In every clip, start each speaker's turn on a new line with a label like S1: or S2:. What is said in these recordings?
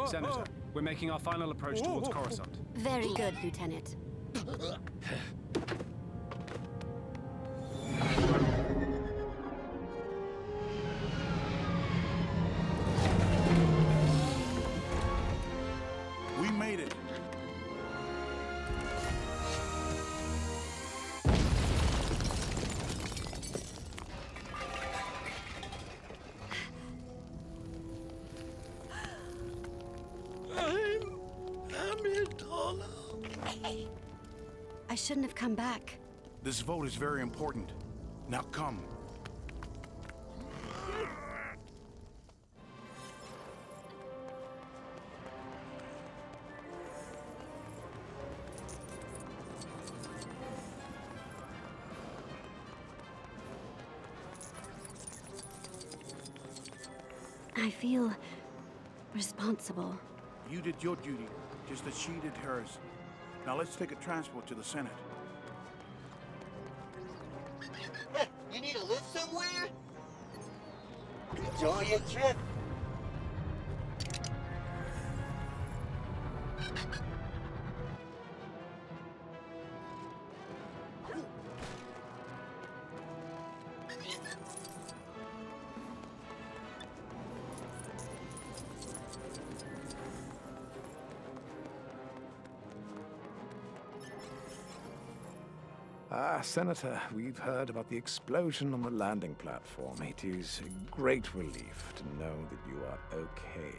S1: Senator, we're making our final approach towards Coruscant.
S2: Very good, Lieutenant.
S3: We made it.
S2: I shouldn't have come back.
S3: This vote is very important. Now come.
S2: I feel responsible.
S3: You did your duty, just as she did hers. Now let's take a transport to the Senate.
S4: You need to live somewhere? Enjoy your trip.
S5: Senator, we've heard about the explosion on the landing platform. It is a great relief to know that you are okay.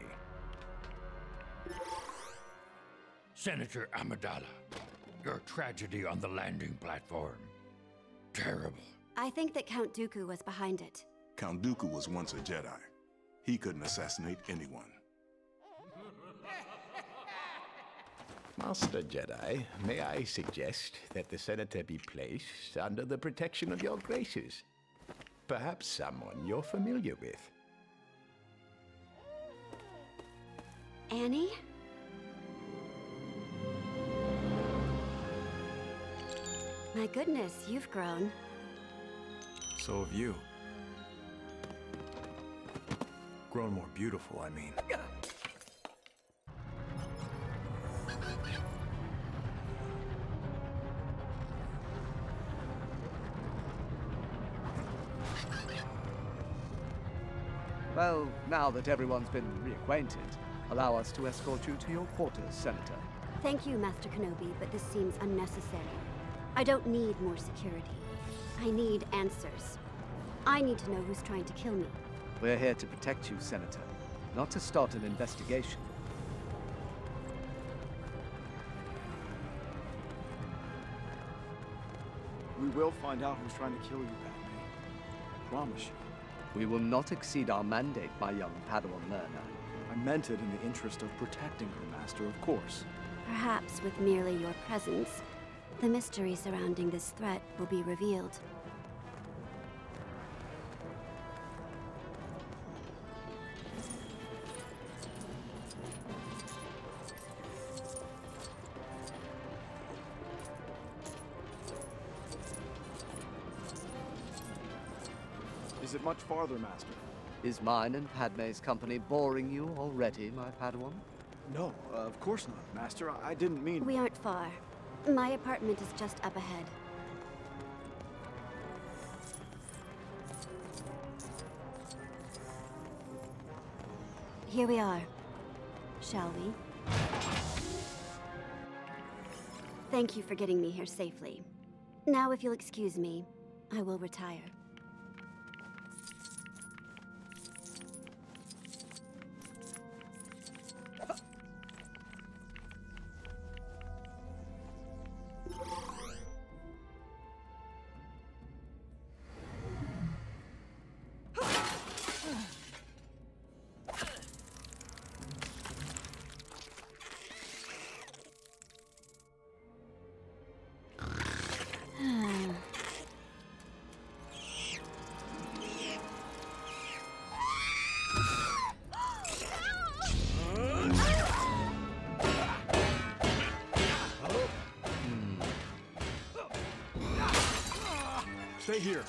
S6: Senator Amidala, your tragedy on the landing platform. Terrible.
S2: I think that Count Dooku was behind it.
S3: Count Dooku was once a Jedi. He couldn't assassinate anyone.
S5: Master Jedi, may I suggest that the Senator be placed under the protection of your graces? Perhaps someone you're familiar with.
S2: Annie? My goodness, you've grown.
S7: So have you. Grown more beautiful, I mean.
S8: Well, now that everyone's been reacquainted, allow us to escort you to your quarters, Senator.
S2: Thank you, Master Kenobi, but this seems unnecessary. I don't need more security. I need answers. I need to know who's trying to kill me.
S8: We're here to protect you, Senator, not to start an investigation.
S9: We will find out who's trying to kill you, Padme. Promise you.
S8: We will not exceed our mandate, my young Padawan learner.
S9: I meant it in the interest of protecting her, Master, of course.
S2: Perhaps with merely your presence, the mystery surrounding this threat will be revealed.
S9: Is it much farther, Master?
S8: Is mine and Padme's company boring you already, my Padawan?
S9: No, of course not, Master. I didn't mean...
S2: We aren't far. My apartment is just up ahead. Here we are. Shall we? Thank you for getting me here safely. Now, if you'll excuse me, I will retire.
S9: Stay here.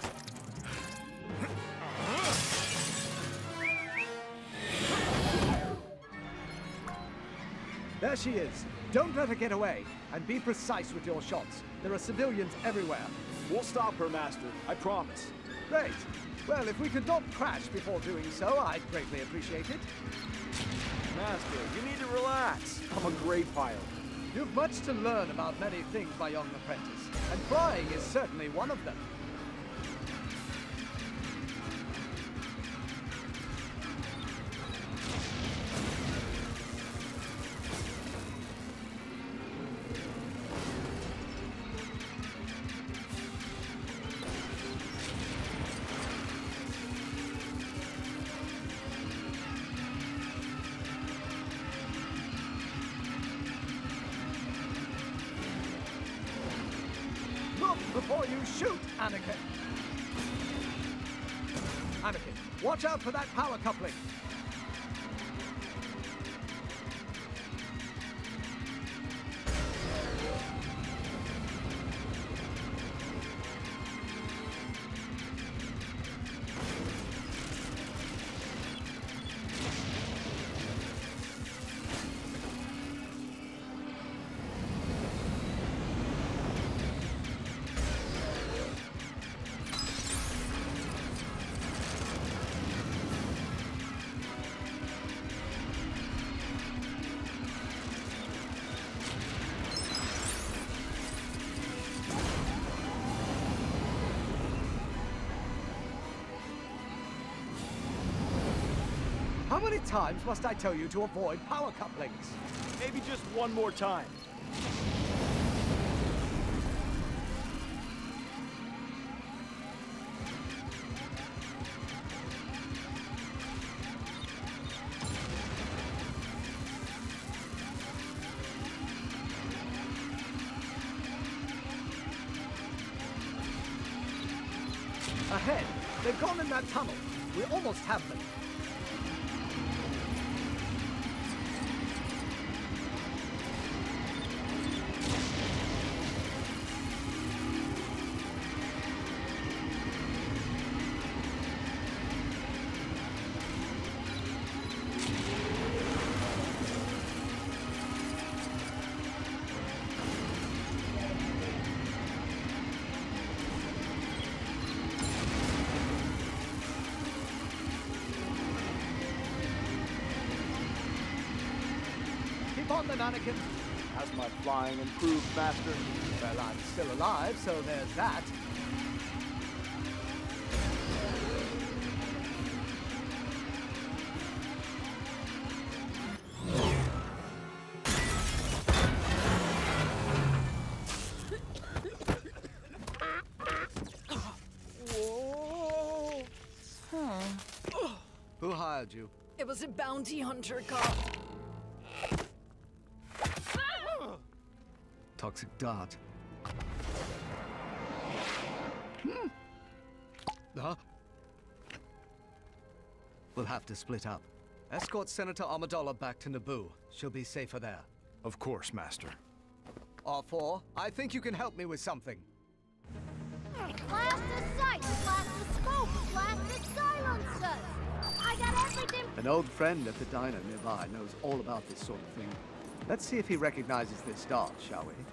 S8: There she is. Don't let her get away, and be precise with your shots. There are civilians everywhere.
S9: We'll stop her, Master. I promise.
S8: Great. Well, if we could not crash before doing so, I'd greatly appreciate it.
S9: Master, you need to relax. I'm a great pilot.
S8: You've much to learn about many things, my young apprentice, and flying is certainly one of them. Look before you shoot, Anakin! Anakin, watch out for that power coupling! How many times must I tell you to avoid power couplings?
S9: Maybe just one more time.
S8: Ahead! They've gone in that tunnel. We almost have them. Keep on then, Anakin.
S9: Has my flying improved, Master?
S8: Well, I'm still alive, so there's that. Who hired you?
S10: It was a bounty hunter cop.
S8: Toxic dart. We'll have to split up. Escort Senator Amidala back to Naboo. She'll be safer there.
S7: Of course, Master.
S8: R4, I think you can help me with something.
S11: Blast the sight, blast the scope, blast the silencers. I got everything.
S8: An old friend at the diner nearby knows all about this sort of thing. Let's see if he recognizes this dart, shall we?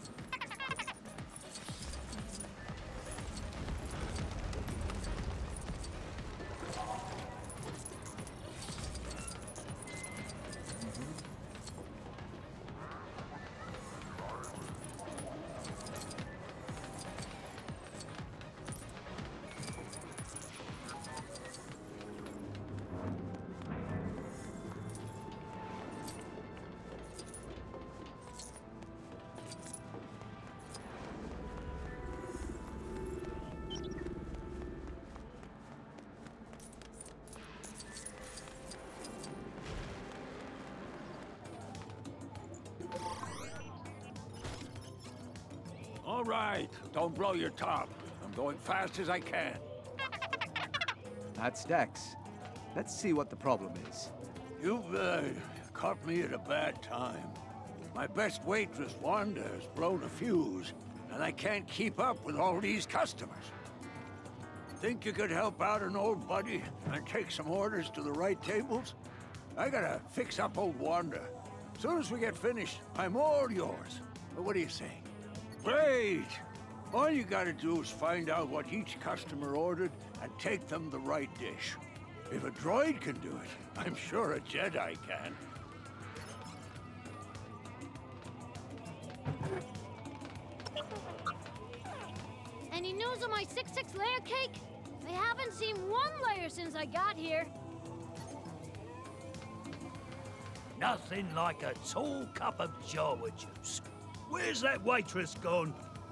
S12: All right, don't blow your top. I'm going fast as I can.
S8: That's Dex. Let's see what the problem is.
S12: You've caught me at a bad time. My best waitress, Wanda, has blown a fuse, and I can't keep up with all these customers. Think you could help out an old buddy and take some orders to the right tables? I gotta fix up old Wanda. As soon as we get finished, I'm all yours. But what do you say? Great! All you gotta do is find out what each customer ordered and take them the right dish. If a droid can do it, I'm sure a Jedi can.
S11: Any news on my 6-6 layer cake? I haven't seen one layer since I got here.
S6: Nothing like a tall cup of Jawa juice. Where's that waitress gone?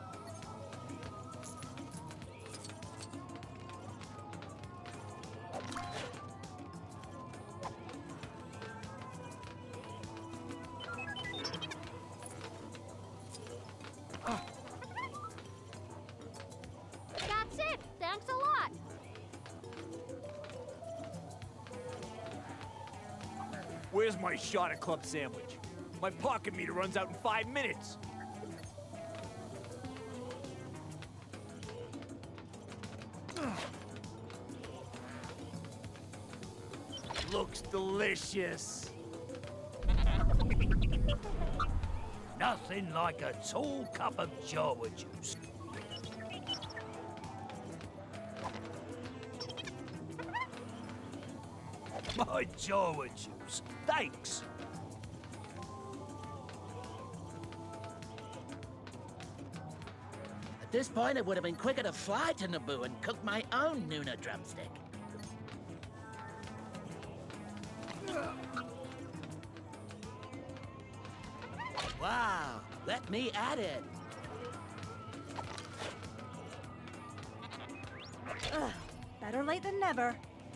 S11: That's it. Thanks a lot.
S13: Where's my shot at club sandwich? My pocket meter runs out in 5 minutes. Looks delicious.
S6: Nothing like a tall cup of Jawa juice. My Jawa juice. Thanks.
S14: At this point, it would have been quicker to fly to Naboo and cook my own Nuna drumstick. Wow, let me at it.
S10: Better late than never.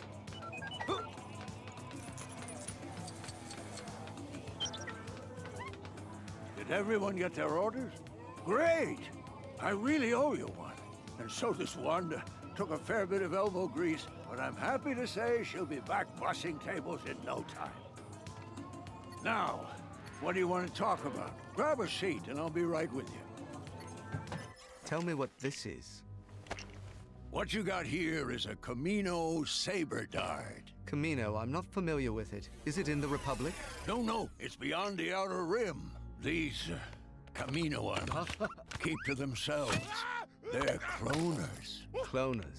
S12: Did everyone get their orders? Great! I really owe you one. And so does Wanda. Took a fair bit of elbow grease, but I'm happy to say she'll be back bussing tables in no time. Now, what do you want to talk about? Grab a seat and I'll be right with you.
S8: Tell me what this is.
S12: What you got here is a Camino saber dart.
S8: Camino, I'm not familiar with it. Is it in the Republic?
S12: No, it's beyond the Outer Rim. These Caminoans keep to themselves. They're cloners.
S8: Cloners.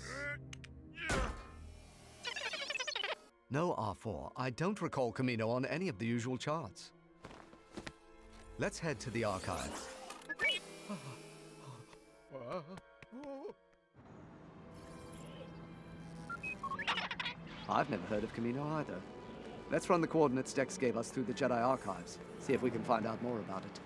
S8: No, R4. I don't recall Camino on any of the usual charts. Let's head to the archives. I've never heard of Camino either. Let's run the coordinates Dex gave us through the Jedi archives. See if we can find out more about it.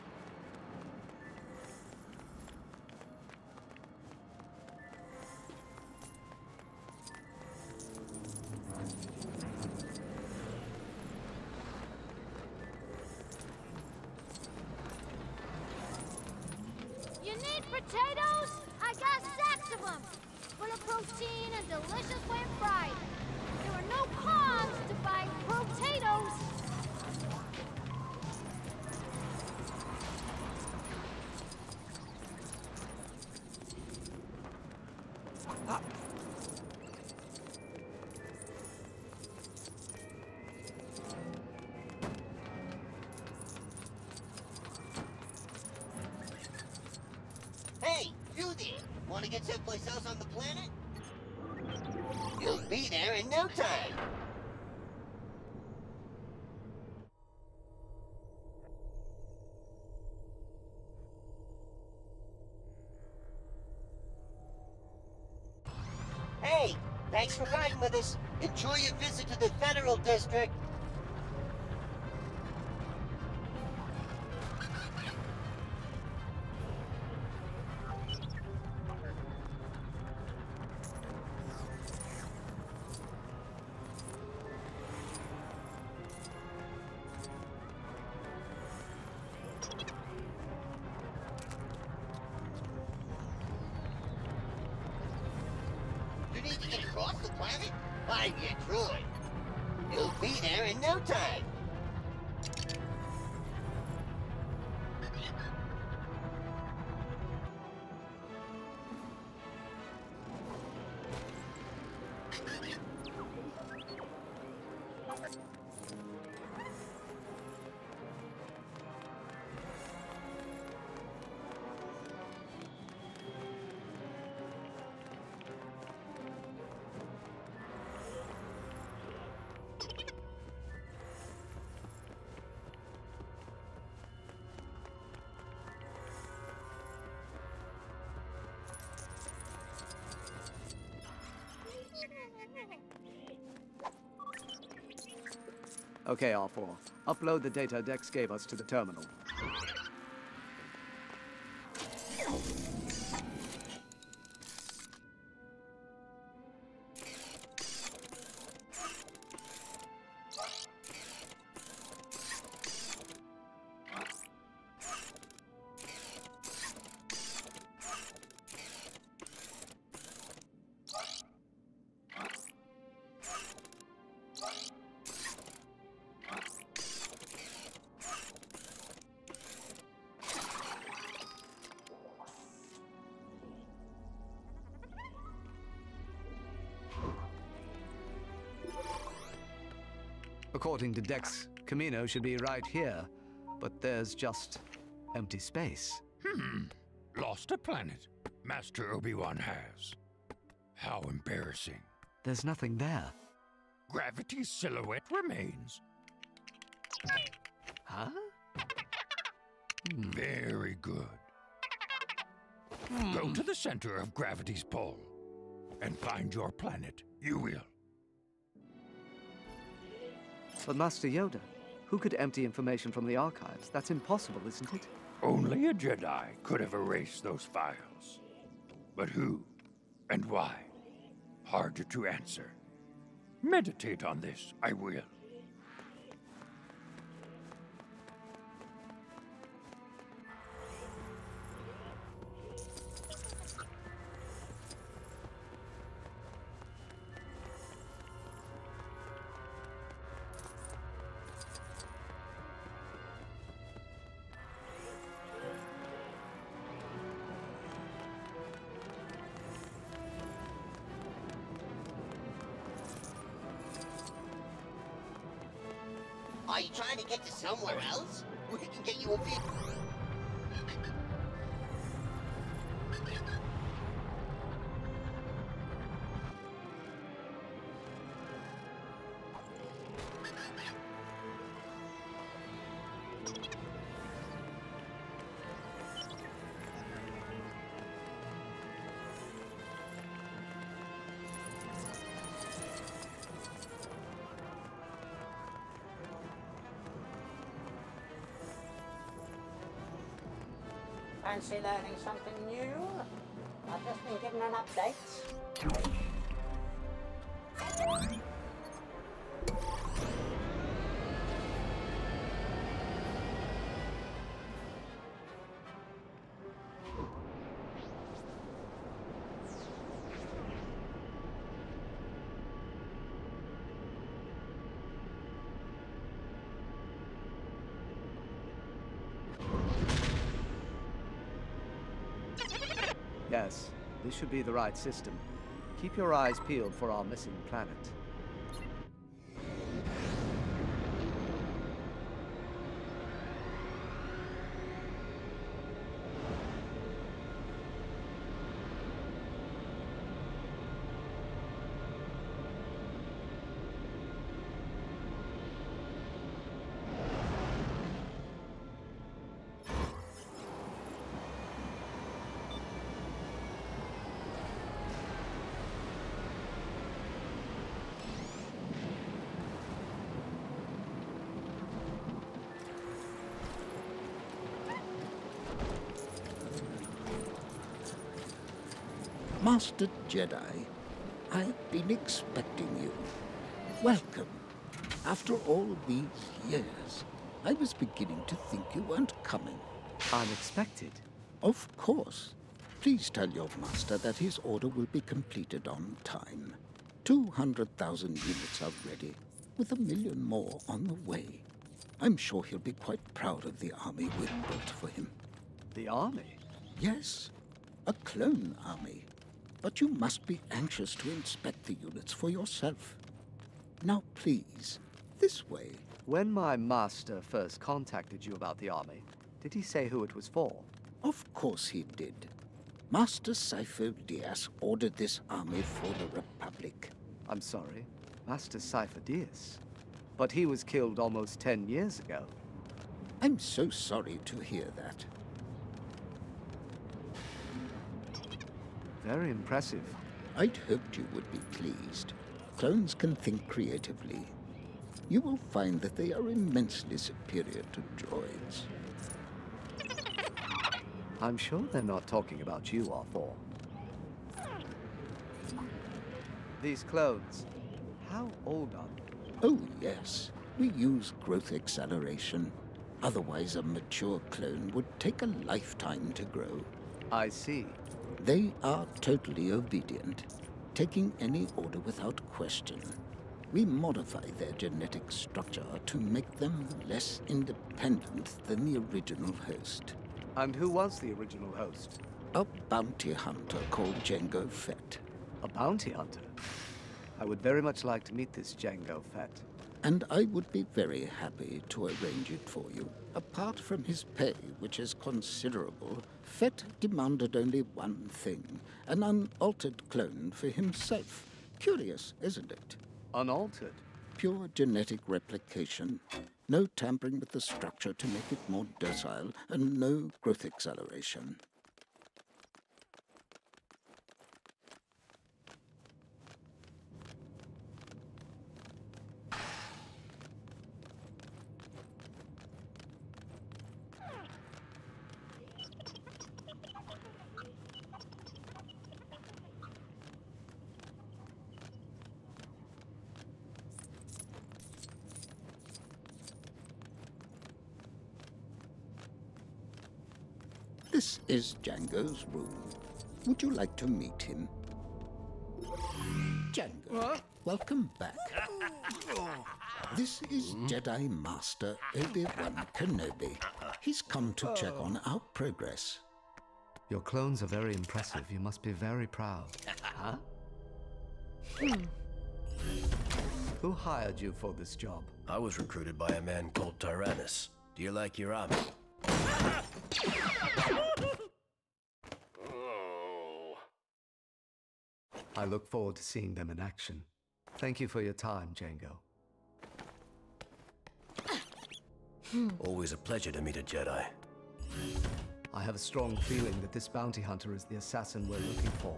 S11: You need potatoes? I got sacks of them. Full of protein and delicious when fried. There are no cons to buying potatoes.
S4: Hey, you there! Want to get someplace else on the planet? You'll be there in no time. Hey, thanks for riding with us. Enjoy your visit to the Federal District. You need to get across the planet? Find your droid. You'll be there in no time.
S8: Okay, R4. Upload the data Dex gave us to the terminal. According to Dex, Camino should be right here, but there's just empty space.
S15: Lost a planet. Master Obi-Wan has. How embarrassing.
S8: There's nothing there.
S15: Gravity's silhouette remains.
S8: Huh?
S15: Very good. Go to the center of gravity's pull and find your planet. You will.
S8: But Master Yoda, who could empty information from the archives? That's impossible, isn't it?
S15: Only a Jedi could have erased those files. But who and why? Harder to answer. Meditate on this, I will.
S4: Are you trying to get to somewhere else? We can get you a bit.
S16: Fancy learning something new? I've just been given an update.
S8: Yes, this should be the right system. Keep your eyes peeled for our missing planet.
S17: Master Jedi, I've been expecting you. Welcome. After all these years, I was beginning to think you weren't coming.
S8: Unexpected?
S17: Of course. Please tell your master that his order will be completed on time. 200,000 units are ready, with 1 million more on the way. I'm sure he'll be quite proud of the army we've built for him.
S8: The army?
S17: Yes, a clone army. But you must be anxious to inspect the units for yourself. Now please, this way.
S8: When my master first contacted you about the army, did he say who it was for?
S17: Of course he did. Master Sifo Dyas ordered this army for the Republic.
S8: I'm sorry, Master Sifo Dyas? But he was killed almost 10 years ago.
S17: I'm so sorry to hear that.
S8: Very impressive.
S17: I'd hoped you would be pleased. Clones can think creatively. you will find that they are immensely superior to droids.
S8: I'm sure they're not talking about you, R4. These clones, how old are they?
S17: Oh, yes. We use growth acceleration. Otherwise, a mature clone would take a lifetime to grow.
S8: I see.
S17: They are totally obedient, taking any order without question. We modify their genetic structure to make them less independent than the original host.
S8: And who was the original host?
S17: A bounty hunter called Jango Fett.
S8: A bounty hunter? I would very much like to meet this Jango Fett.
S17: And I would be very happy to arrange it for you. Apart from his pay, which is considerable, Fett demanded only one thing, an unaltered clone for himself. Curious, isn't it?
S8: Unaltered?
S17: Pure genetic replication. No tampering with the structure to make it more docile, and no growth acceleration. This is Jango's room. Would you like to meet him? Jango, welcome back. This is Jedi Master Obi-Wan Kenobi. He's come to check on our progress.
S8: Your clones are very impressive. You must be very proud. Huh? Who hired you for this job?
S18: I was recruited by a man called Tyrannus. Do you like your army?
S8: I look forward to seeing them in action. Thank you for your time, Jango.
S18: Always a pleasure to meet a Jedi.
S8: I have a strong feeling that this bounty hunter is the assassin we're looking for.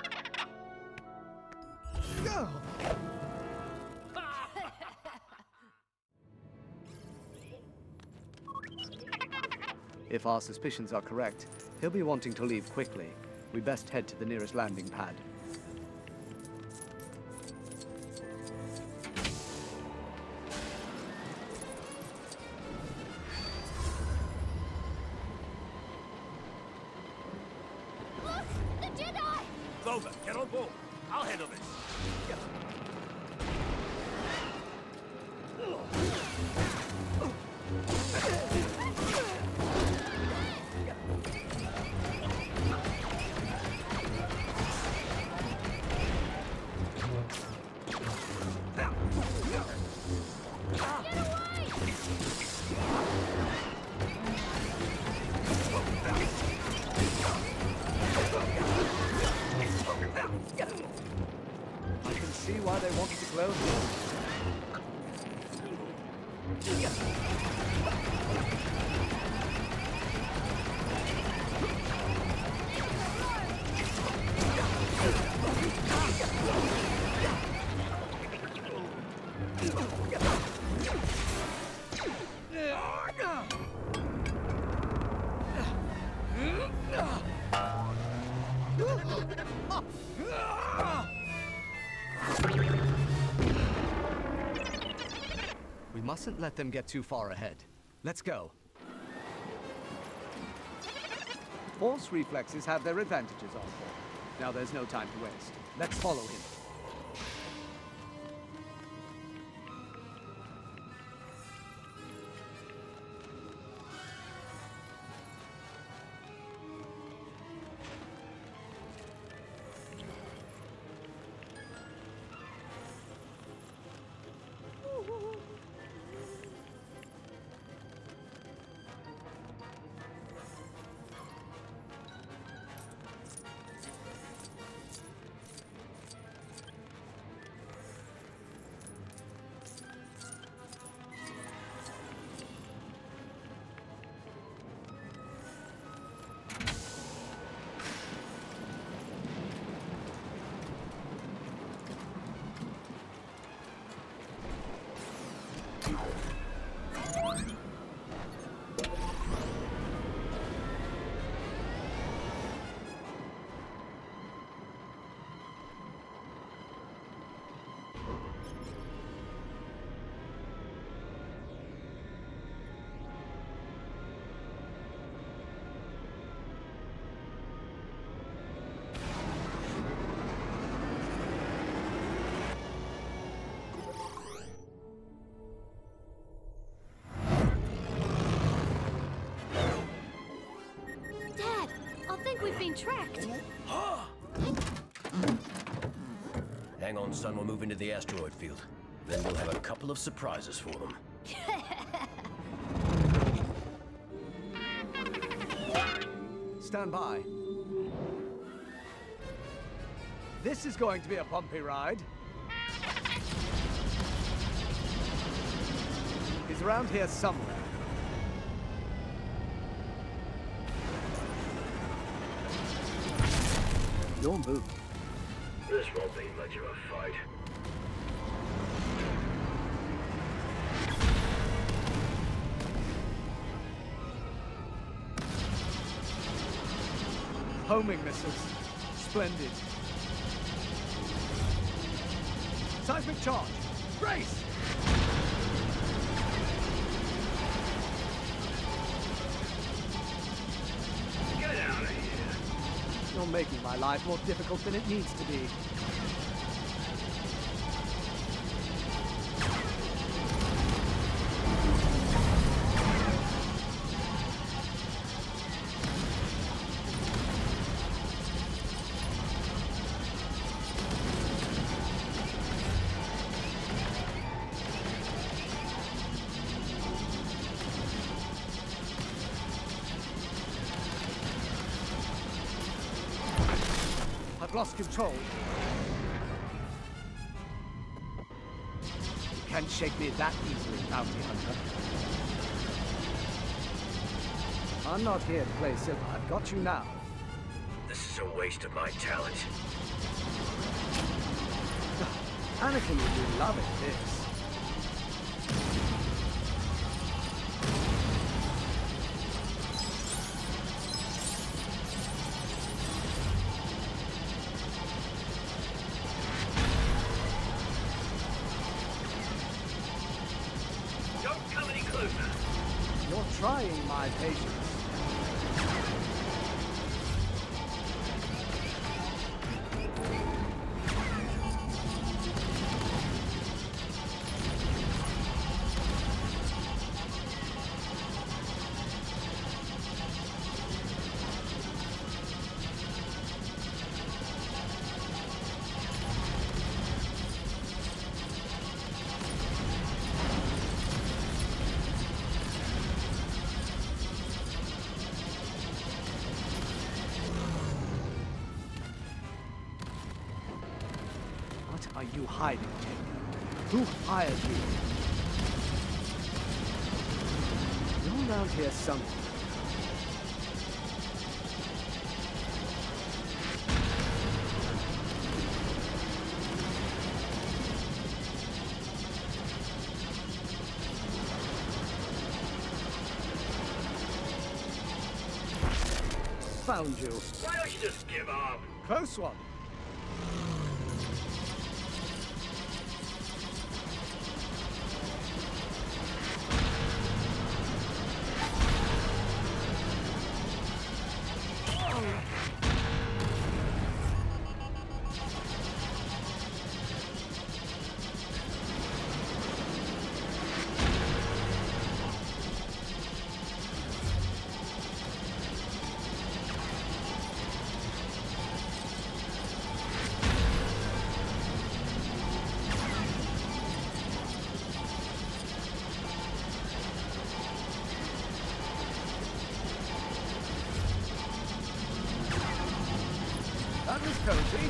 S8: If our suspicions are correct, he'll be wanting to leave quickly. We best head to the nearest landing pad.
S11: Look! The Jedi!
S13: Clover, get on board. I'll handle this.
S8: I can see why they wanted to close We mustn't let them get too far ahead. Let's go. Force reflexes have their advantages, Osborne. Now there's no time to waste. Let's follow him.
S11: think we've been tracked.
S18: Hang on, son. We'll move into the asteroid field. Then we'll have a couple of surprises for them.
S8: Stand by. This is going to be a bumpy ride. He's around here somewhere. Your move.
S18: This won't be much of a fight.
S8: Homing missiles. Splendid. Seismic charge. Brace!
S18: Get out of here.
S8: You're making my life more difficult than it needs to be. Lost control. You can't shake me that easily, bounty hunter. I'm not here to play silly. I've got you now.
S18: This is a waste of my talent.
S8: Anakin would be loving this. Trying my patience. What are you hiding, Jacob? Who hired you? You're around here somewhere. Found you.
S18: Why don't you just give up?
S8: Close one. That was cozy.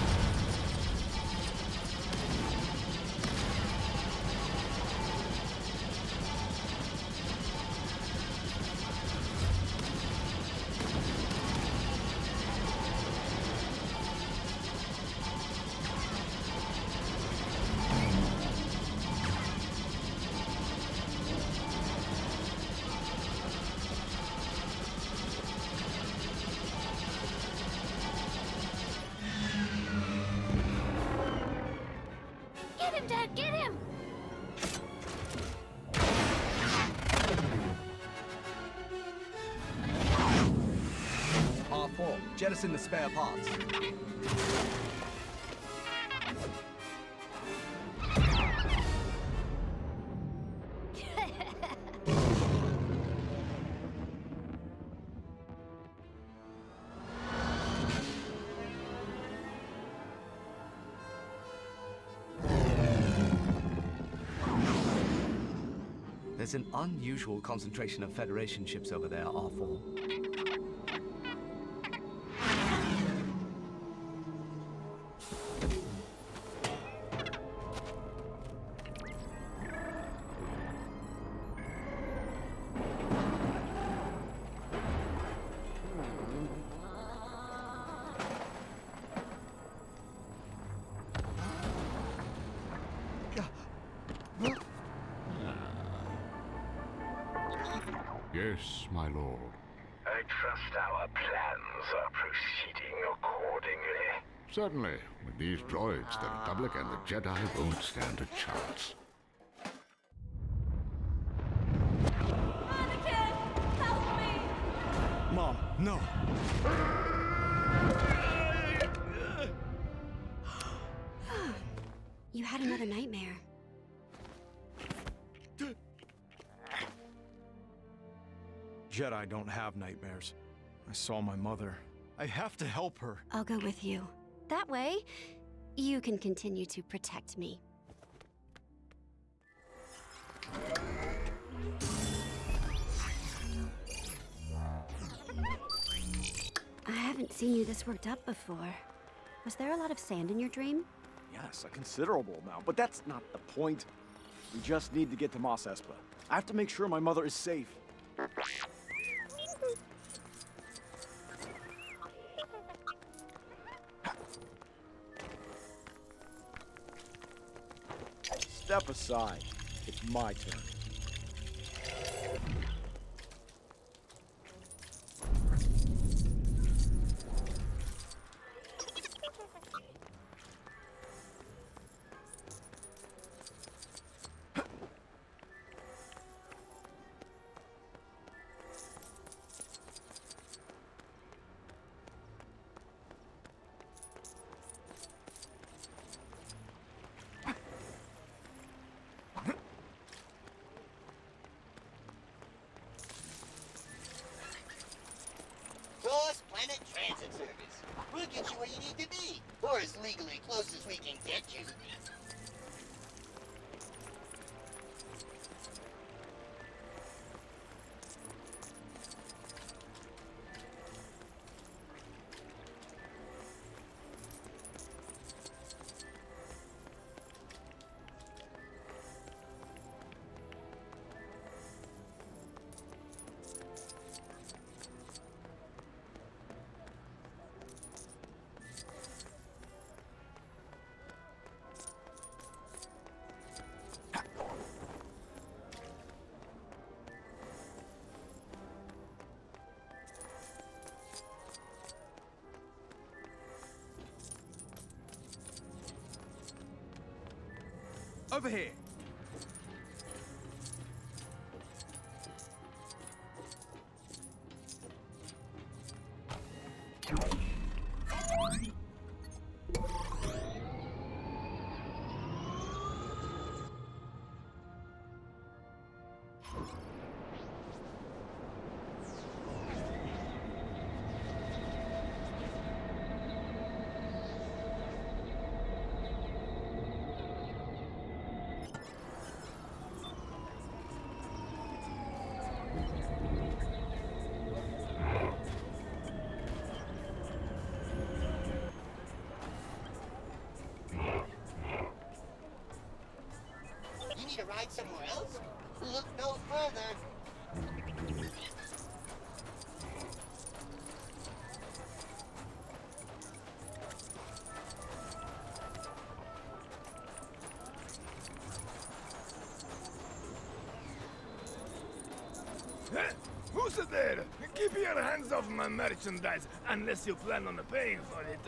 S11: Dad, get him!
S8: R4, jettison the spare parts. There's an unusual concentration of Federation ships over there, R4.
S19: Yes, my lord.
S5: I trust our plans are proceeding accordingly.
S19: Certainly. With these droids, the Republic and the Jedi won't stand a chance.
S9: Mom, no.
S2: You had another nightmare.
S9: Jedi don't have nightmares. I saw my mother. I have to help her.
S2: I'll go with you. That way, you can continue to protect me. I haven't seen you this worked up before. Was there a lot of sand in your dream?
S9: Yes, a considerable amount, but that's not the point. We just need to get to Mos Espa. I have to make sure my mother is safe. Step aside. It's my turn.
S4: Cross-planet transit service. We'll get you where you need to be, or as legally close as we can get you.
S13: Over here. You need to ride somewhere else? Look no further.
S20: Who's there? Keep your hands off my merchandise, unless you plan on paying for it.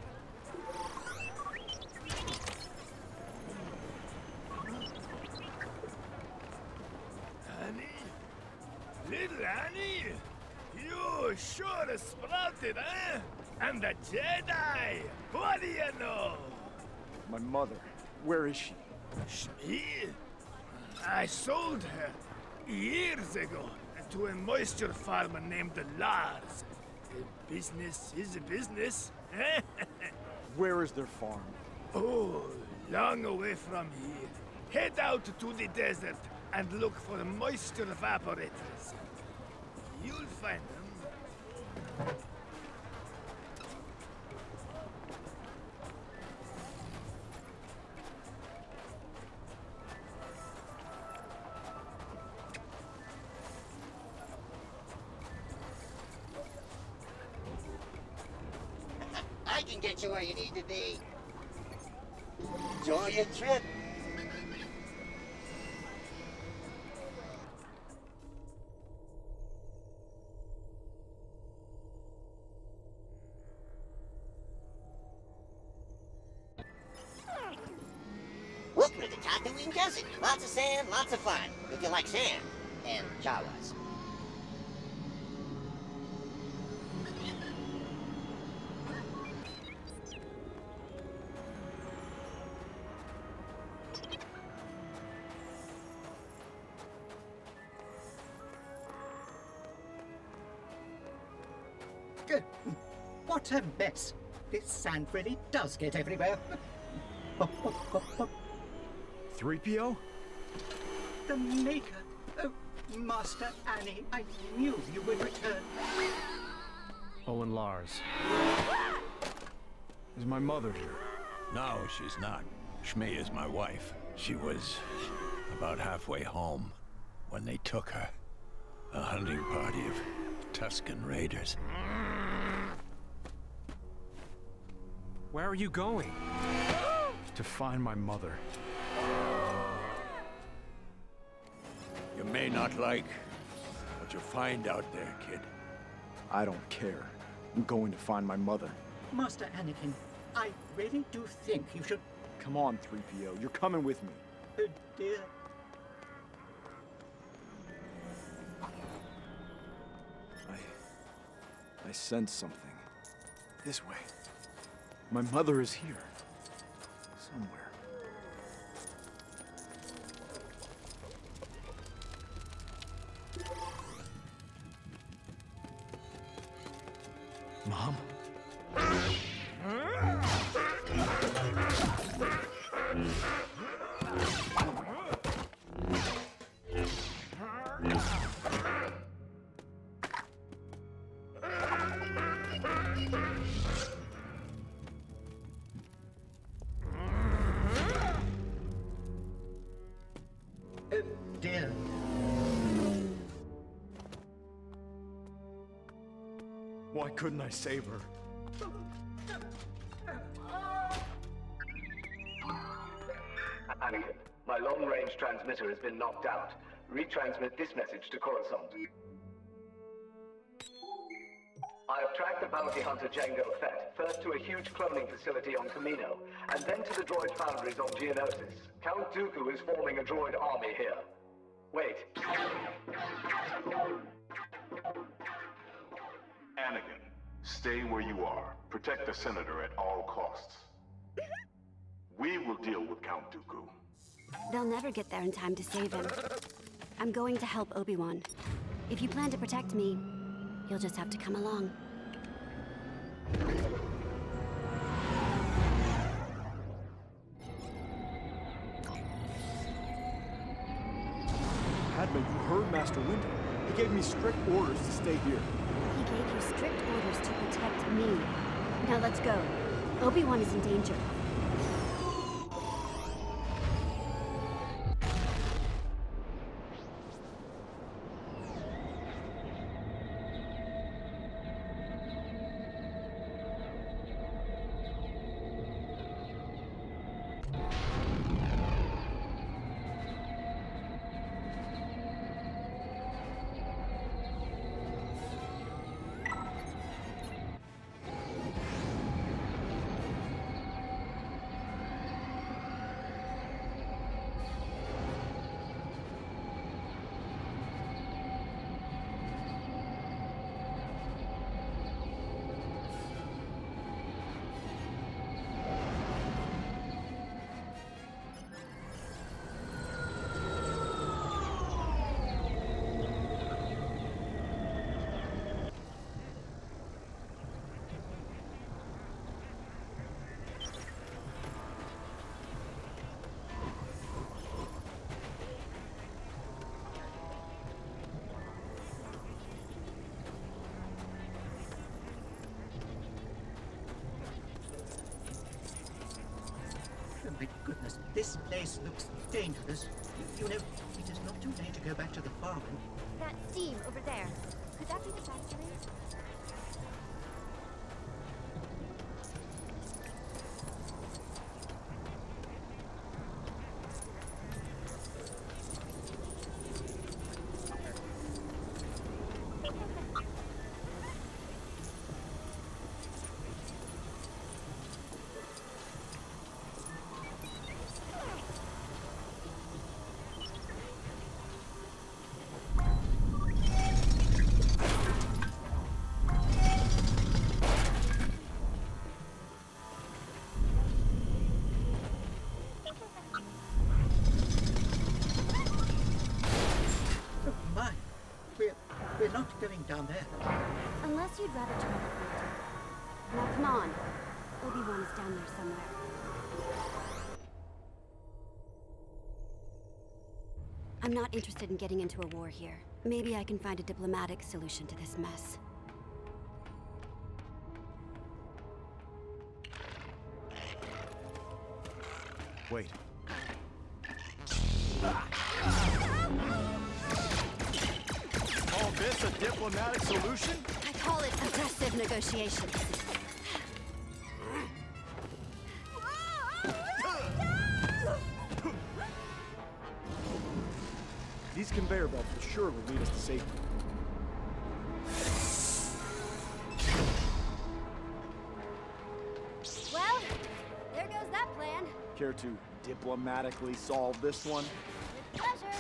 S20: Little Annie, you sure sprouted, eh? And the Jedi, what do you know?
S9: My mother, where is she?
S20: Me? I sold her years ago to a moisture farmer named Lars. Business is a business, eh?
S9: Where is their farm?
S20: Oh, long away from here. Head out to the desert and look for moisture evaporators. You'll find them.
S4: I can get you where you need to be. Enjoy your trip. Welcome to the Tatooine Desert. Lots of sand, lots of fun. If you like sand and Jawas.
S21: What a mess. This sand really does get everywhere.
S7: 3PO?
S21: The Maker. Oh, Master Annie, I knew you would return.
S7: Owen Lars. Is my mother here?
S12: No, she's not. Shmi is my wife. She was about halfway home when they took her. A hunting party of Tusken raiders.
S1: Where are you going?
S7: To find my mother.
S12: You may not like what you find out there, kid.
S9: I don't care. I'm going to find my mother.
S21: Master Anakin, I really do think you should...
S9: Come on, 3PO. You're coming with me.
S21: Oh, dear.
S9: I sense something. This way. My mother is here. Somewhere. Mom?
S21: Dear.
S7: Why couldn't I save her?
S8: Anakin, my long-range transmitter has been knocked out. Retransmit this message to Coruscant. I have tracked the bounty hunter Jango Fett, first to a huge cloning facility on Kamino, and then to the droid foundries on Geonosis. Count Dooku is forming a droid army here. Wait.
S22: Anakin, stay where you are. Protect the Senator at all costs. We will deal with Count Dooku.
S2: They'll never get there in time to save him. I'm going to help Obi-Wan. If you plan to protect me, you'll just have to come along.
S9: Padme, you heard Master Windu. He gave me strict orders to stay here.
S2: He gave you strict orders to protect me. Now let's go. Obi-Wan is in danger.
S21: my goodness, this place looks dangerous. You know, it is not too late to go back to the farm.
S2: That steam over there. Could that be the factory?
S21: We're not going down there.
S2: Unless you'd rather try the front door. Now come on. Obi-Wan is down there somewhere. I'm not interested in getting into a war here. Maybe I can find a diplomatic solution to this mess.
S9: Wait. Call this a diplomatic solution?
S2: I call it aggressive negotiations.
S9: These conveyor belts will surely lead us to safety.
S2: Well, there goes that plan.
S9: Care to diplomatically solve this one?
S2: With pleasure.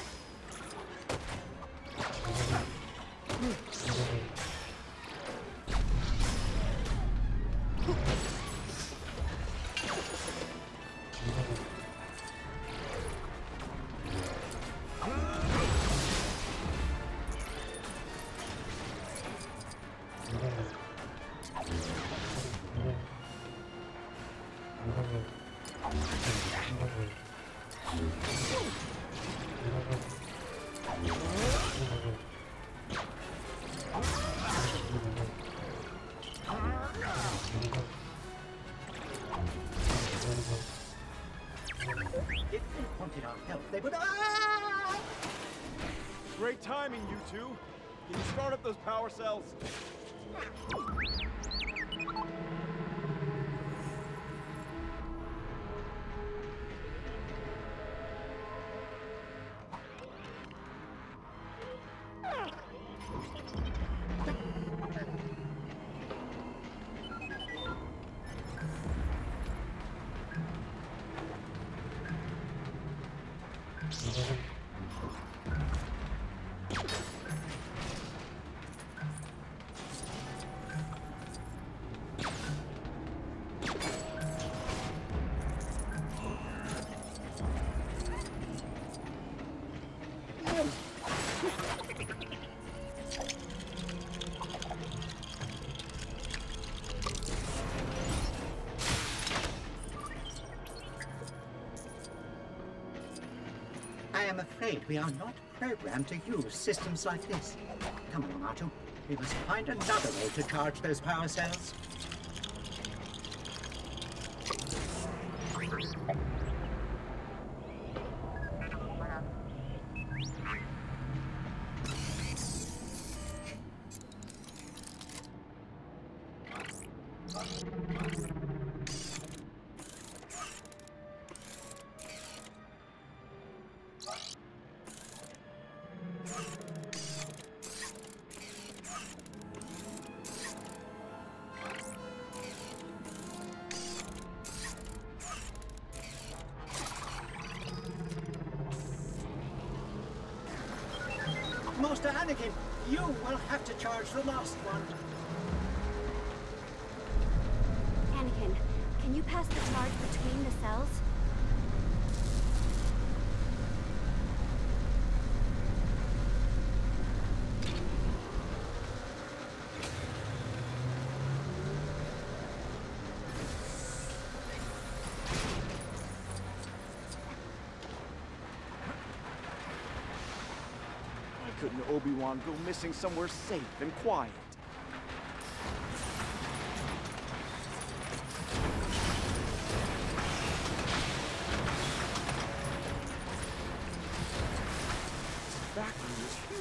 S21: If they wanted our help, they would...
S9: Great timing, you two. Can you start up those power cells?
S21: I am afraid we are not programmed to use systems like this. Come on, R2. We must find another way to charge those power cells. Master Anakin, you will have to charge the last one.
S2: Anakin, can you pass the charge between the cells?
S9: Couldn't Obi-Wan go missing somewhere safe and quiet?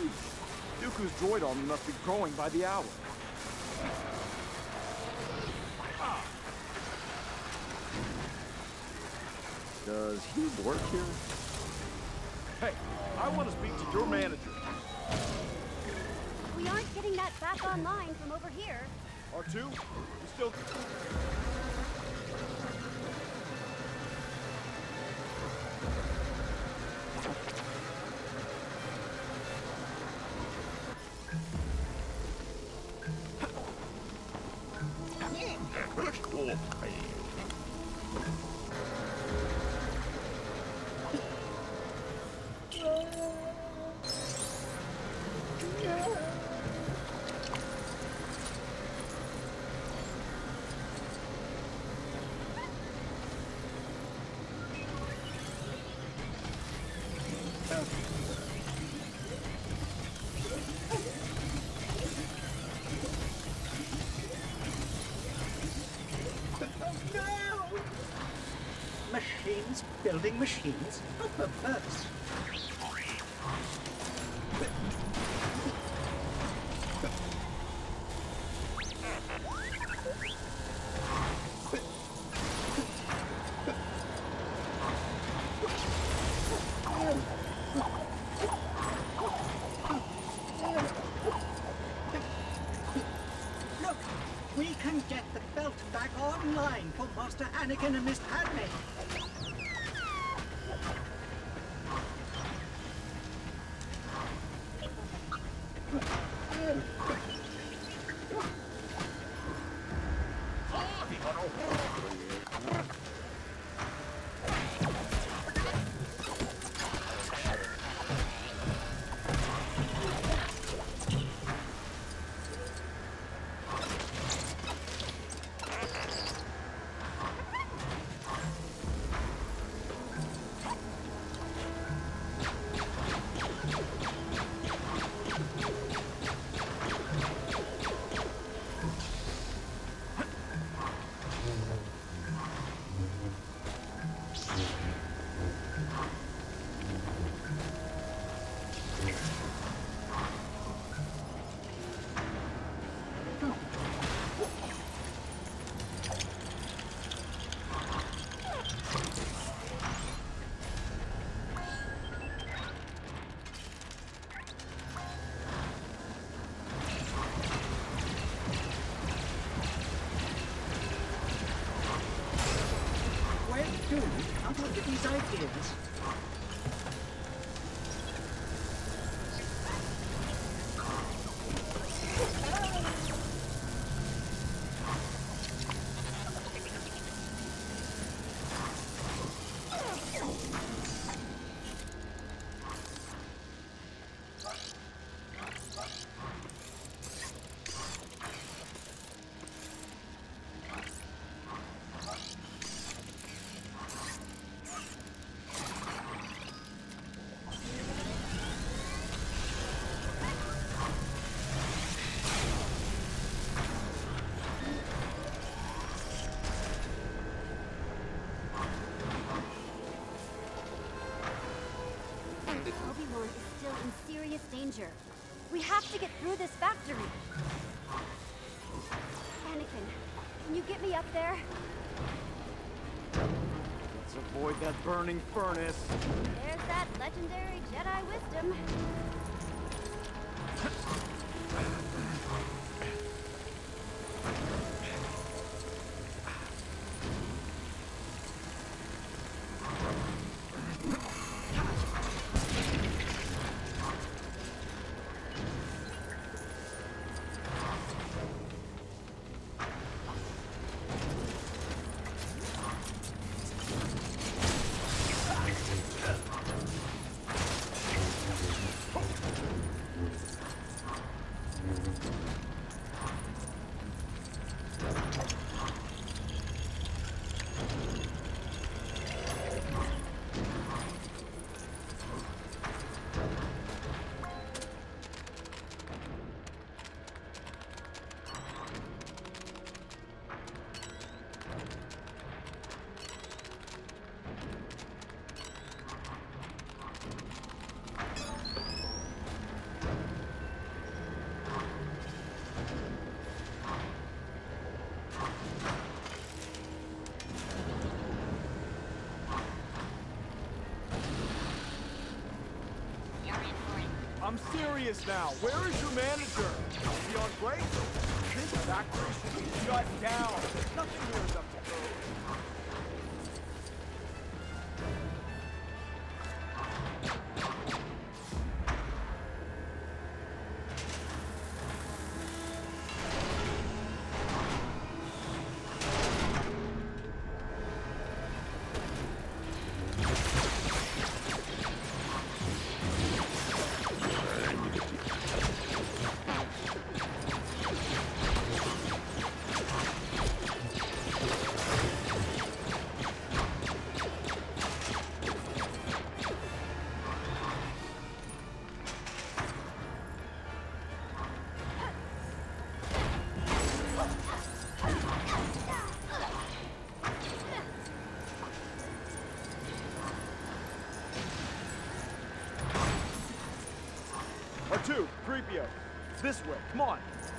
S9: Dooku's droid army must be growing by the hour. Does he work here? Hey, I want to speak to your manager.
S2: We aren't getting that back online from over here.
S9: R2, you still...
S21: Machines building machines? How perverse. Look, we can get the belt back online for Master Anakin and Miss Padme. How do I get these ideas?
S2: Obi-Wan is still in serious danger. We have to get through this factory. Anakin, can you get me up there?
S9: Let's avoid that burning furnace.
S2: There's that legendary Jedi wisdom.
S9: I'm serious now. Where is your manager? Is he on break? This factory should be shut down. Nothing here is up to code. R2, 3PO. This way, come on.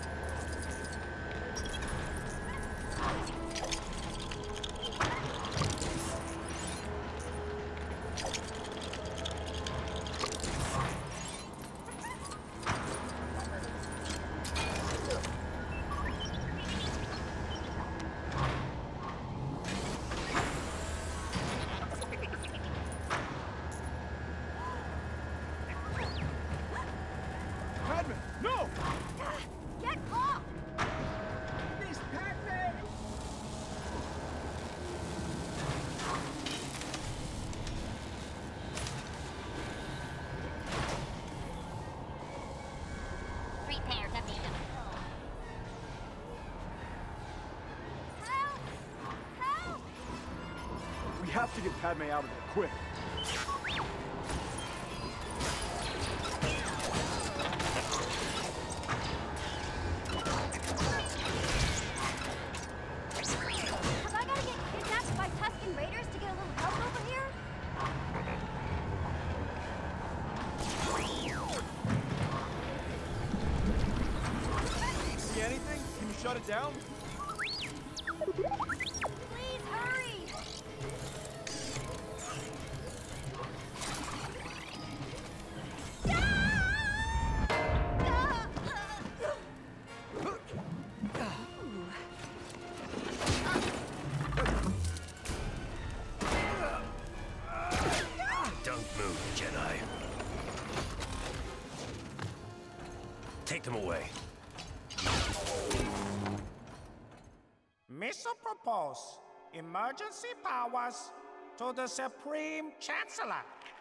S9: No!
S11: Get off!
S21: Miss Padme!
S11: Prepare to meet him. Help! Help!
S9: We have to get Padme out of there, quick.
S11: Have I gotta get kidnapped by Tusken Raiders to get a little help over here?
S9: See anything? Can you shut it down?
S11: Please hurry!
S18: Don't move, Jedi. Take them away.
S3: Mission propose emergency powers to the Supreme Chancellor.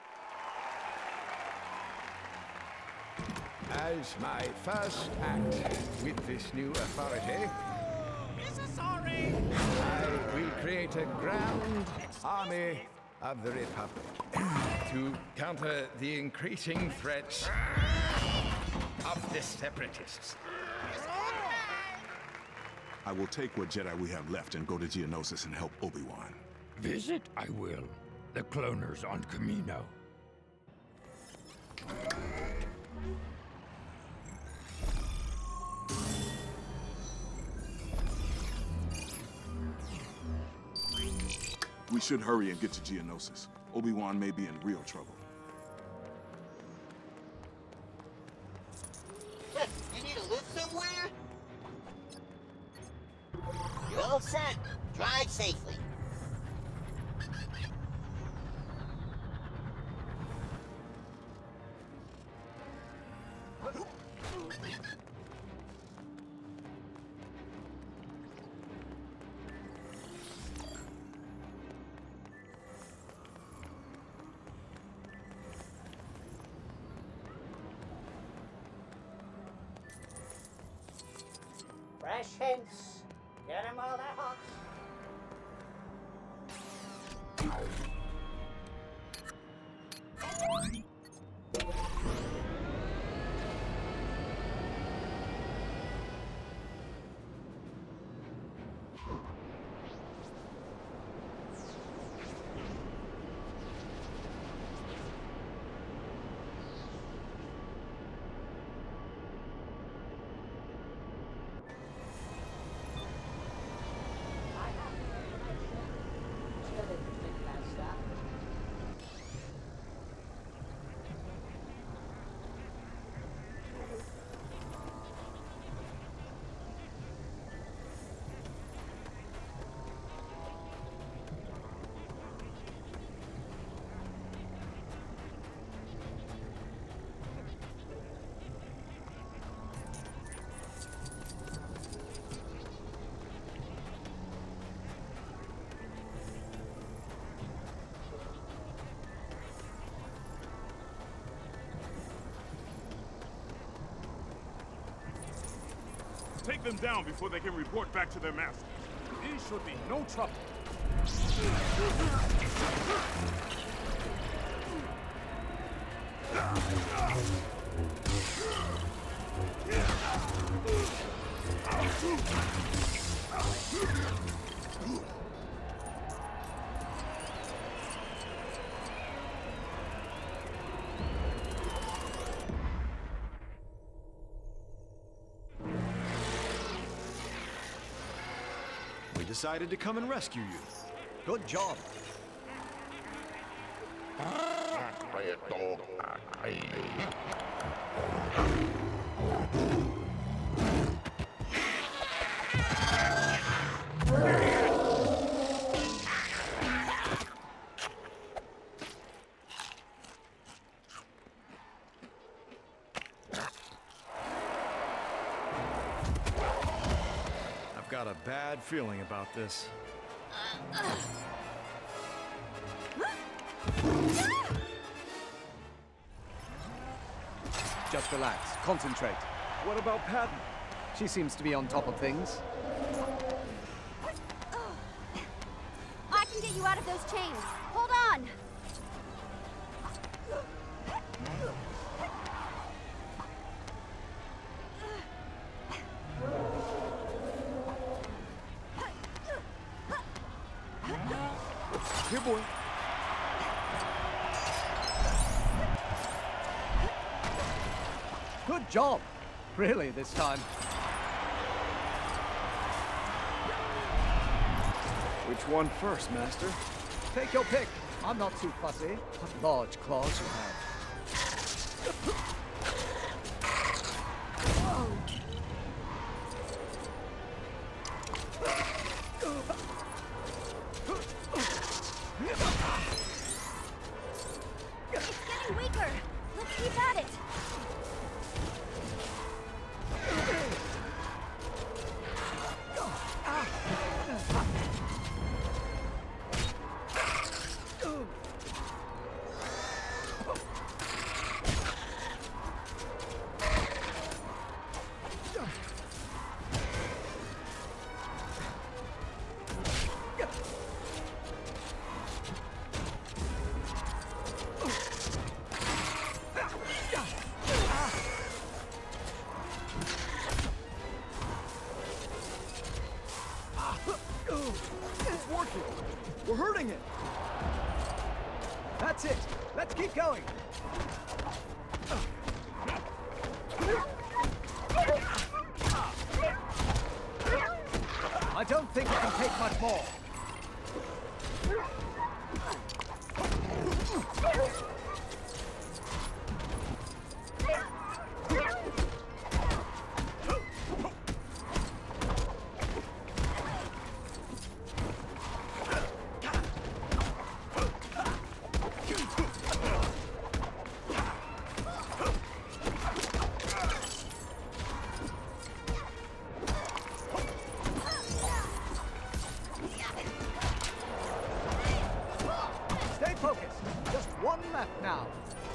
S5: As my first act with this new authority,
S3: Sorry.
S5: I will create a grand army of the Republic to counter the increasing threats of the Separatists.
S6: I will take what Jedi we have left and go to Geonosis and help Obi-Wan.
S15: Visit I will. The cloners on Kamino.
S6: We should hurry and get to Geonosis. Obi-Wan may be in real trouble.
S4: You need to live somewhere? You're all set. Drive safely.
S16: Fresh hints. Get 'em while they're hot. Still interesting last stop.
S10: take them down before they can report back to their master.
S9: These should be no trouble.
S7: We decided to come and rescue you. Good job. I've got a bad feeling about this.
S14: Just relax. Concentrate.
S7: What about Patton?
S14: She seems to be on top of things.
S2: I can get you out of those chains. Hold on!
S7: Here, boy.
S14: Good job. Really, this time.
S7: Which one first, Master?
S14: Take your pick. I'm not too fussy. What large claws you have.
S2: It's getting weaker. Let's keep at it.
S14: It's working. We're hurting it. That's it. Let's keep going. I don't think it can take much more. Stay focused. Just one left now.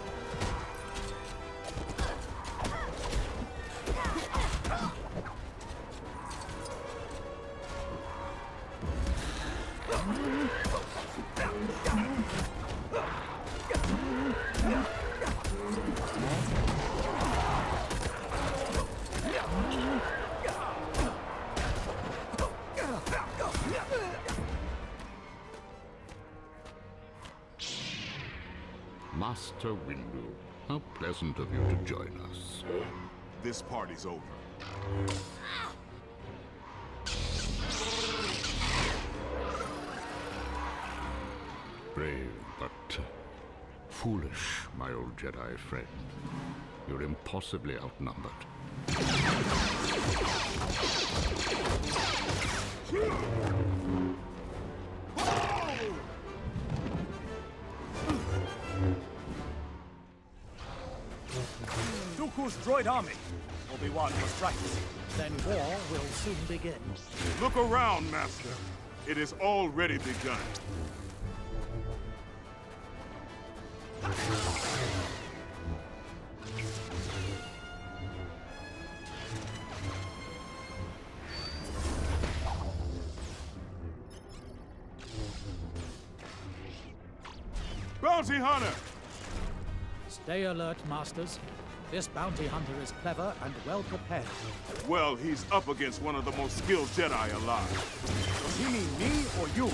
S19: Master Windu, how pleasant of you to join us.
S6: This party's over.
S19: Brave, but foolish, my old Jedi friend. You're impossibly outnumbered.
S9: Dooku's droid army. Obi-Wan was right.
S20: Then war will soon begin.
S10: Look around, Master. It has already begun. bounty hunter!
S14: Stay alert, Masters. This bounty hunter is clever and well prepared.
S10: Well, he's up against one of the most skilled Jedi alive.
S9: Does he mean me or you?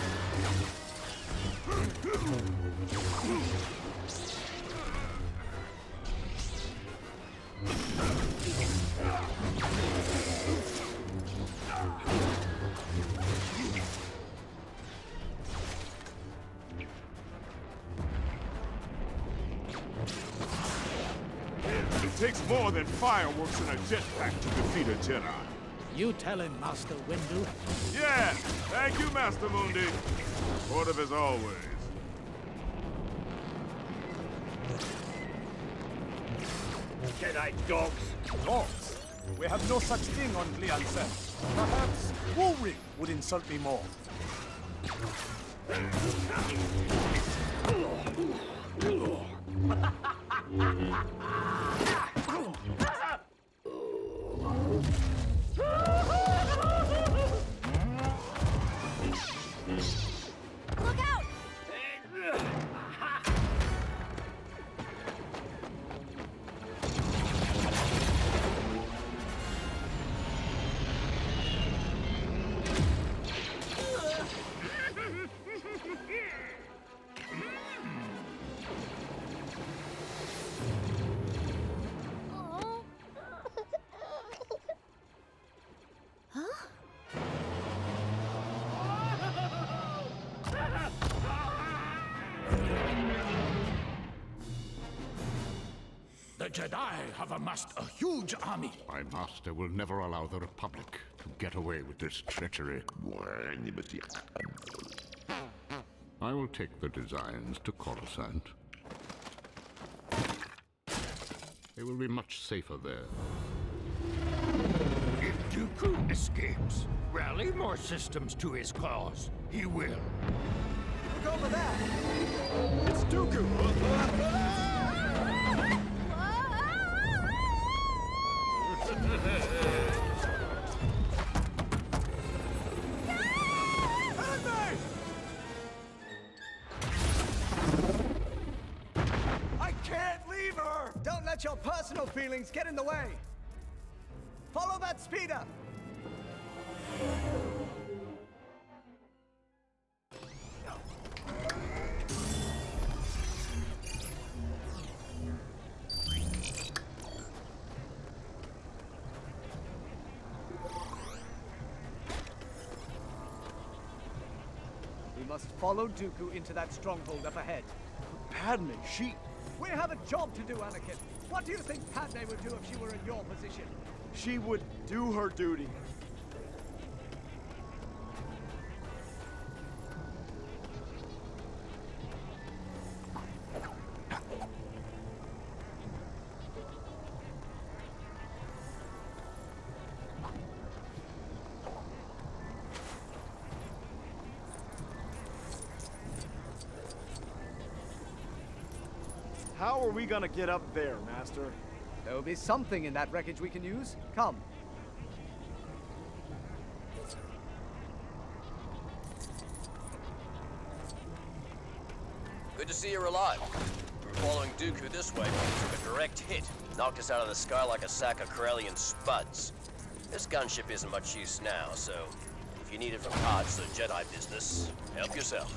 S10: It takes more than fireworks and a jetpack to defeat a Jedi.
S14: You tell him, Master Windu.
S10: Yeah! Thank you, Master Mundi. Supportive as always.
S9: Jedi dogs. Dogs? We have no such thing on Gliansen. Perhaps Woolrich would insult me more.
S11: Look out!
S19: The Jedi have amassed a huge army. My master will never allow the Republic to get away with this treachery. I will take the designs to Coruscant. They will be much safer there.
S15: If Dooku escapes, rally more systems to his cause. He will.
S9: Look over there! It's Dooku!
S14: I can't leave her! Don't let your personal feelings get in the way. Follow that speeder! We must follow Dooku into that stronghold up ahead.
S9: Padme, she...
S14: We have a job to do, Anakin. What do you think Padme would do if she were in your position?
S9: She would do her duty. How are we gonna get up there, Master?
S14: There will be something in that wreckage we can use. Come.
S18: Good to see you're alive. We were following Dooku this way, but we took a direct hit. Knocked us out of the sky like a sack of Corellian spuds. This gunship isn't much use now, so if you need it for parts or Jedi business, help yourself.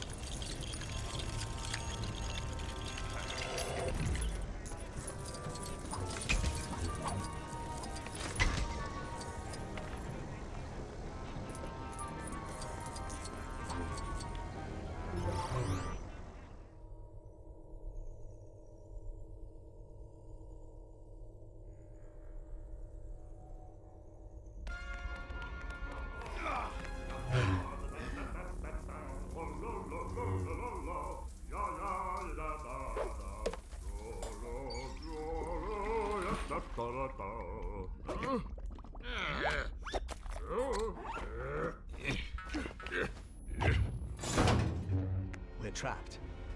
S14: We're trapped.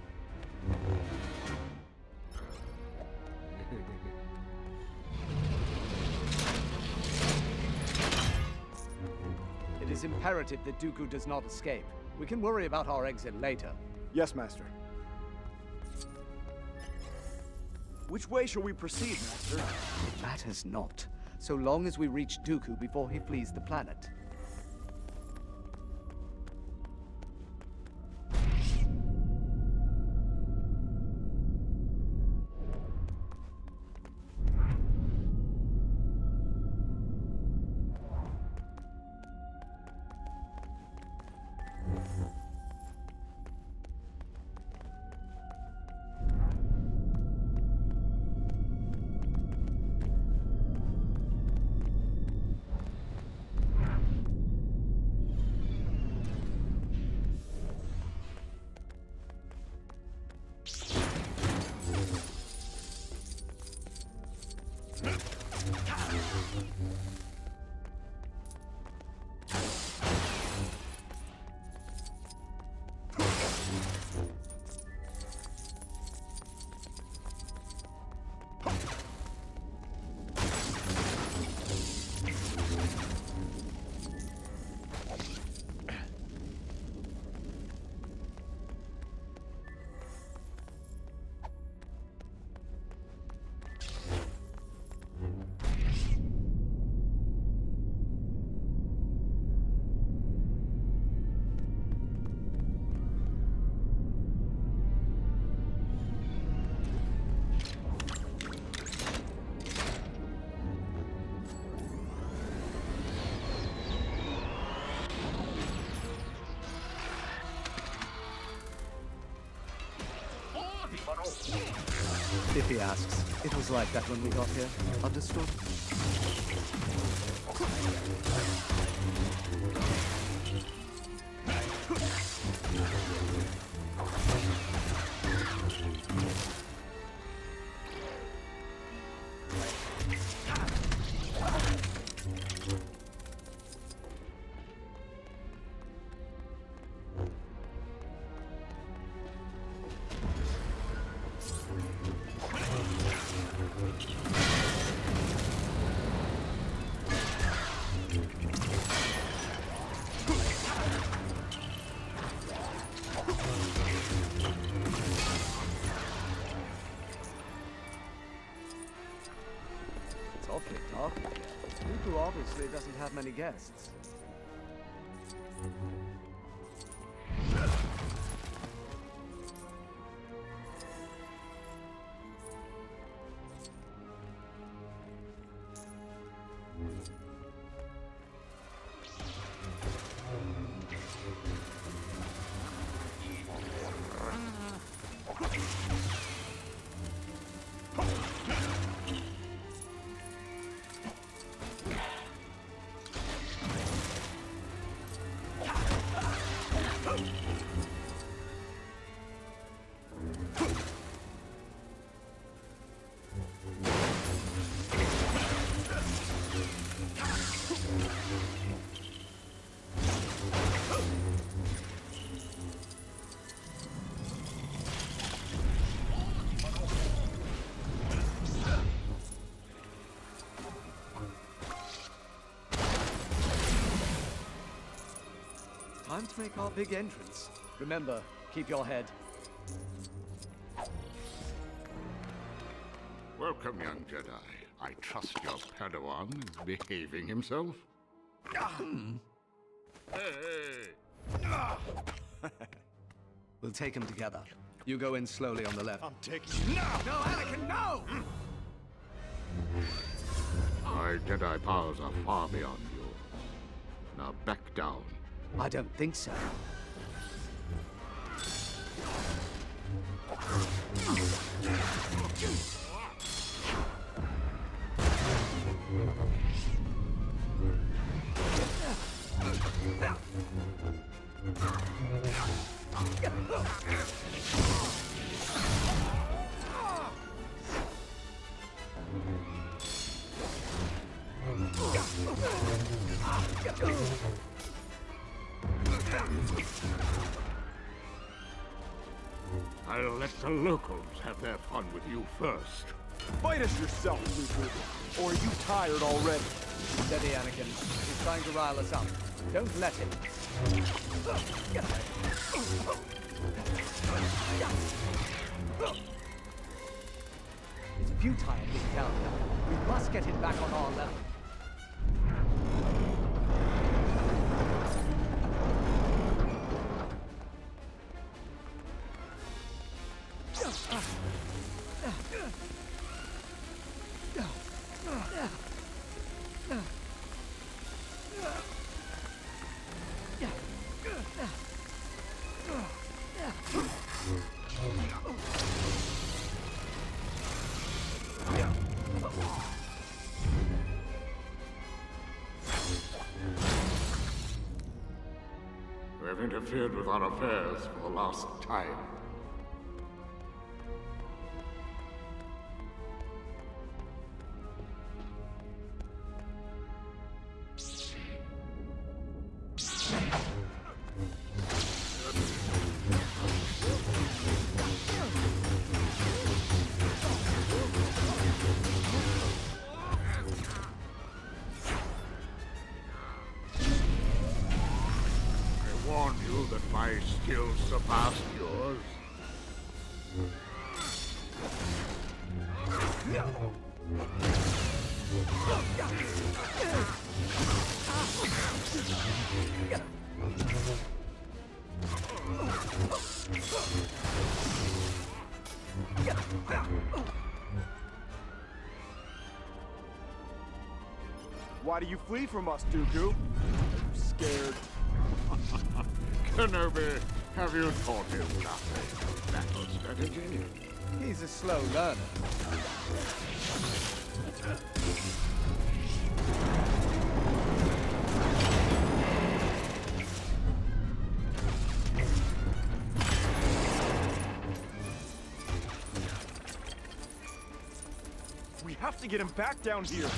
S14: It is imperative that Dooku does not escape. We can worry about our exit later.
S9: Yes, Master. Which way shall we proceed, Master?
S14: It matters not, so long as we reach Dooku before he flees the planet. If he asks, it was like that when we got here. Understood? It's awfully dark here. Dooku obviously doesn't have many guests. Time to make our big entrance. Remember, keep your head.
S19: Welcome, young Jedi. I trust your Padawan is behaving himself.
S14: Hey! We'll take him together. You go in slowly on the left.
S9: I'm taking you. No! No, Anakin, no!
S19: My Jedi powers are far beyond you. Now back down.
S14: I don't think so.
S19: I'll let the locals have their fun with you first.
S9: Fight us yourself, Dooku. Or are you tired already?
S14: Steady, Anakin. He's trying to rile us up. Don't let him. futile being down here. We must get him back on our level.
S19: You have interfered with our affairs for the last time. That my skills surpassed yours.
S9: Why do you flee from us, Dooku? Are you scared?
S19: Kenobi, have you taught him nothing? Battle strategy?
S14: He's a slow learner.
S9: We have to get him back down here.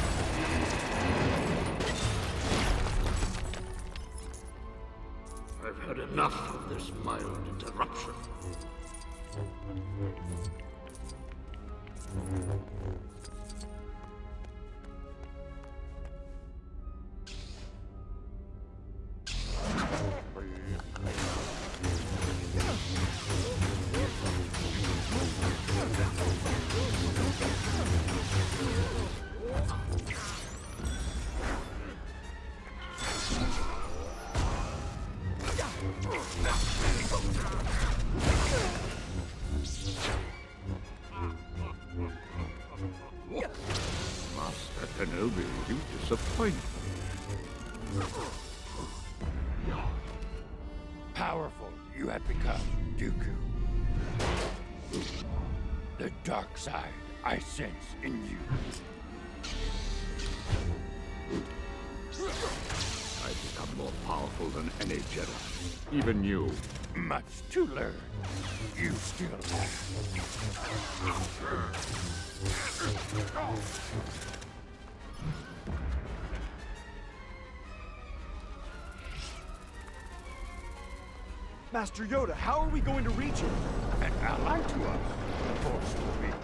S19: I've had enough of this mild interruption. Master Kenobi, you disappoint me.
S15: Powerful you have become, Dooku. The dark side I sense in you.
S19: I've become more powerful than any Jedi. Even you.
S15: Much to learn. You still have.
S9: Master Yoda, how are we going to reach him?
S15: An ally to us, the Force will be.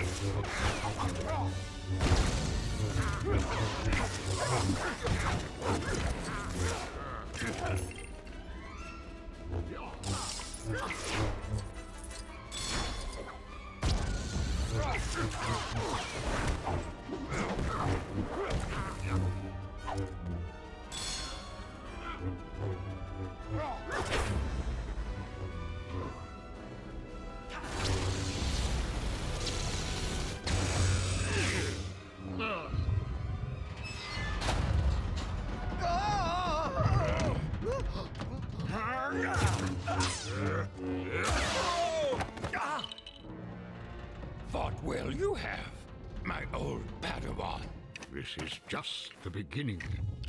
S15: Fought well you have, my old Padawan.
S19: This is just the beginning.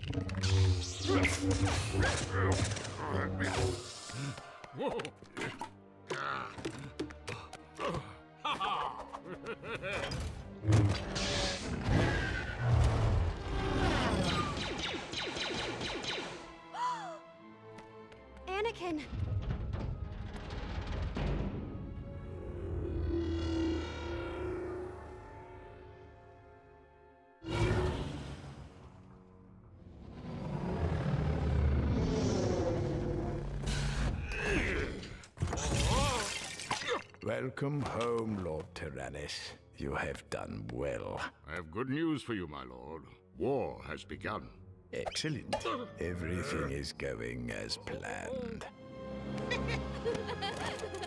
S19: Whoa.
S2: Anakin!
S5: Welcome home, Lord Tyrannus. You have done well.
S19: I have good news for you, my lord. War has begun.
S5: Excellent. Everything is going as planned.